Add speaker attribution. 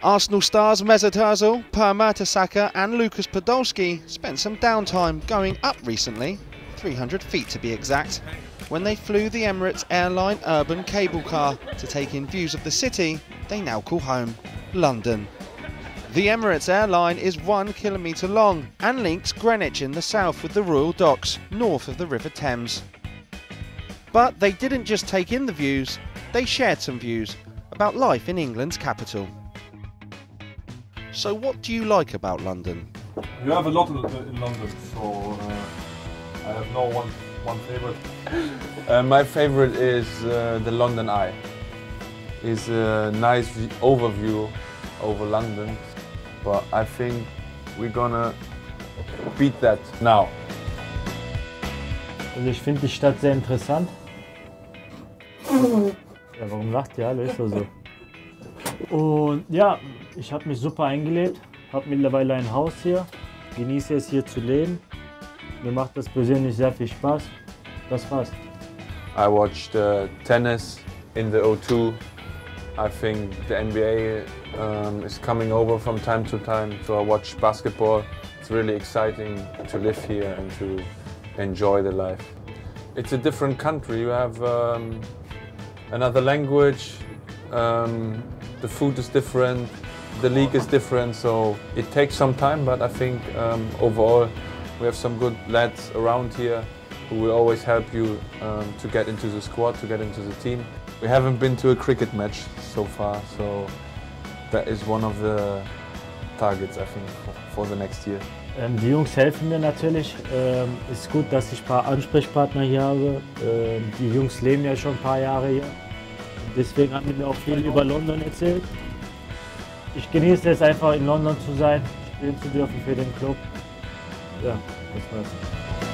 Speaker 1: Arsenal stars Mesut Ozil, Per Mertesacker and Lucas Podolski spent some downtime going up recently, 300 feet to be exact, when they flew the Emirates Airline urban cable car to take in views of the city they now call home, London. The Emirates Airline is 1 kilometre long and links Greenwich in the south with the Royal Docks, north of the River Thames. But they didn't just take in the views, they shared some views about life in England's capital. So what do you like about London?
Speaker 2: You have a lot in London, so I have no one favorite.
Speaker 3: My favorite is the London Eye. It's a nice overview over London, but I think we're gonna beat that now.
Speaker 4: Also ich finde die Stadt sehr interessant. Ja, warum lacht ihr alle? Ist doch so. Und ja, ich habe mich super eingelebt, habe mittlerweile ein Haus hier, genieße es hier zu leben. Mir macht das persönlich sehr viel Spaß. Das war's.
Speaker 3: I watched tennis in the O2. I think the NBA is coming over from time to time, so I watch basketball. It's really exciting to live here and to enjoy the life. It's a different country. You have another language. The food is different, the league is different, so it takes some time, but I think overall we have some good lads around here who will always help you to get into the squad, to get into the team. We haven't been to a cricket match so far, so that is one of the targets, I think, for the next year.
Speaker 4: Die Jungs helfen mir natürlich. Ist gut, dass ich ein paar Ansprechpartner hier habe. Die Jungs leben ja schon ein paar Jahre hier. Deswegen haben die mir auch viel über London erzählt. Ich genieße es einfach, in London zu sein, spielen zu dürfen für den Club. Ja, das war's.